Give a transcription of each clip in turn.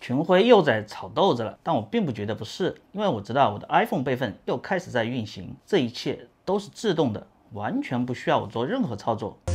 群晖又在炒豆子了，但我并不觉得不是，因为我知道我的 iPhone 备份又开始在运行，这一切都是自动的，完全不需要我做任何操作。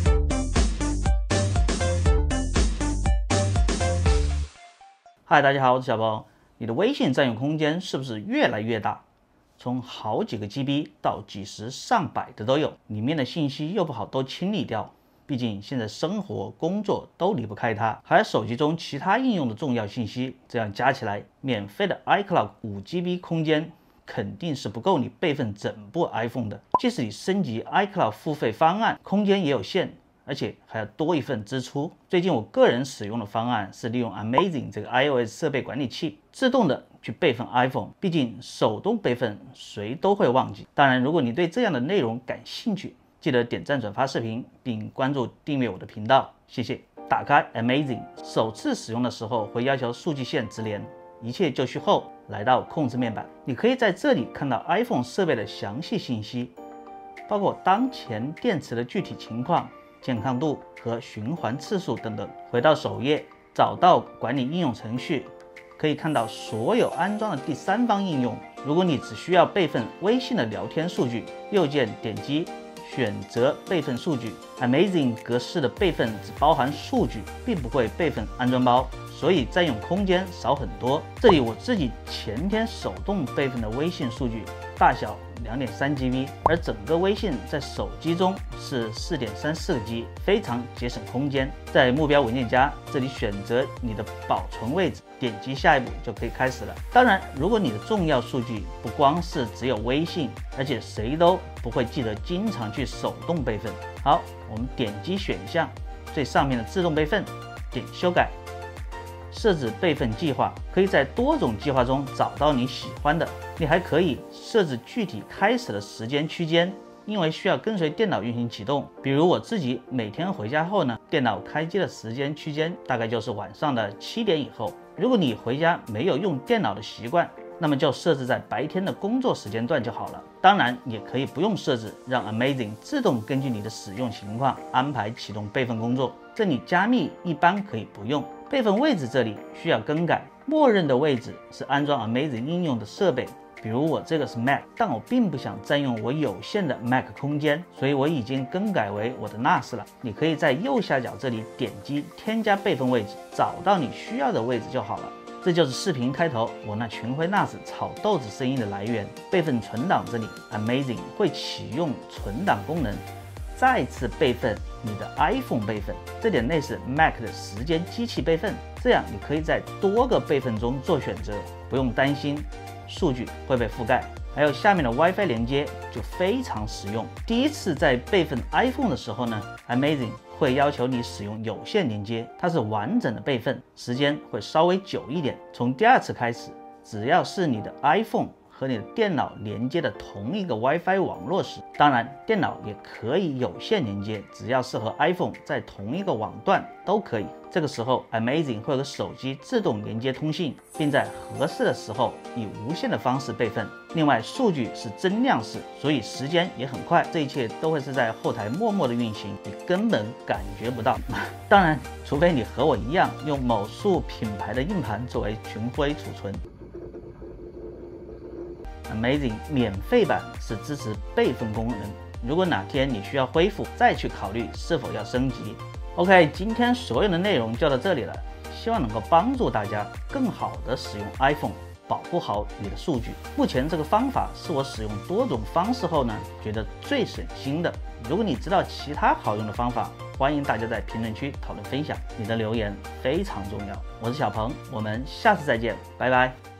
嗨，大家好，我是小包。你的微信占用空间是不是越来越大？从好几个 GB 到几十上百的都有，里面的信息又不好都清理掉。毕竟现在生活、工作都离不开它，还有手机中其他应用的重要信息，这样加起来，免费的 iCloud 5GB 空间肯定是不够你备份整部 iPhone 的。即使你升级 iCloud 付费方案，空间也有限，而且还要多一份支出。最近我个人使用的方案是利用 Amazing 这个 iOS 设备管理器，自动的去备份 iPhone。毕竟手动备份谁都会忘记。当然，如果你对这样的内容感兴趣，记得点赞、转发视频，并关注、订阅我的频道，谢谢。打开 Amazing， 首次使用的时候会要求数据线直连，一切就绪后，来到控制面板，你可以在这里看到 iPhone 设备的详细信息，包括当前电池的具体情况、健康度和循环次数等等。回到首页，找到管理应用程序，可以看到所有安装的第三方应用。如果你只需要备份微信的聊天数据，右键点击选择备份数据。 Amazing 格式的备份只包含数据，并不会备份安装包，所以占用空间少很多。这里我自己前天手动备份的微信数据大小2.3GB， 而整个微信在手机中是4.34G， 非常节省空间。在目标文件夹这里选择你的保存位置，点击下一步就可以开始了。当然，如果你的重要数据不光是只有微信，而且谁都不会记得经常去手动备份。好，我们点击选项最上面的自动备份，点修改。设置备份计划，可以在多种计划中找到你喜欢的。你还可以设置具体开始的时间区间，因为需要跟随电脑运行启动。比如我自己每天回家后呢，电脑开机的时间区间大概就是晚上的7点以后。如果你回家没有用电脑的习惯，那么就设置在白天的工作时间段就好了。当然也可以不用设置，让 Amazing 自动根据你的使用情况安排启动备份工作。这里加密一般可以不用。备份位置这里需要更改，默认的位置是安装 Amazing 应用的设备，比如我这个是 Mac， 但我并不想占用我有限的 Mac 空间，所以我已经更改为我的 NAS 了。你可以在右下角这里点击添加备份位置，找到你需要的位置就好了。这就是视频开头我那群晖 NAS 炒豆子声音的来源。备份存档这里 Amazing 会启用存档功能，再次备份你的 iPhone 备份，这点类似 Mac 的时间机器备份。这样你可以在多个备份中做选择，不用担心数据会被覆盖。还有下面的 WiFi 连接就非常实用。第一次在备份 iPhone 的时候呢， Amazing 会要求你使用有线连接，它是完整的备份，时间会稍微久一点。从第二次开始，只要是你的 iPhone 和你的电脑连接的同一个 WiFi 网络时，当然电脑也可以有线连接，只要是和 iPhone 在同一个网段都可以。这个时候 Amazing 会和手机自动连接通信，并在合适的时候以无线的方式备份。另外数据是增量式，所以时间也很快，这一切都会是在后台默默的运行，你根本感觉不到。当然除非你和我一样用某数品牌的硬盘作为群晖储存。Amazing 免费版是支持备份功能，如果哪天你需要恢复，再去考虑是否要升级。OK， 今天所有的内容就到这里了，希望能够帮助大家更好的使用 iPhone， 保护好你的数据。目前这个方法是我使用多种方式后呢，觉得最省心的。如果你知道其他好用的方法，欢迎大家在评论区讨论分享，你的留言非常重要。我是小鹏，我们下次再见，拜拜。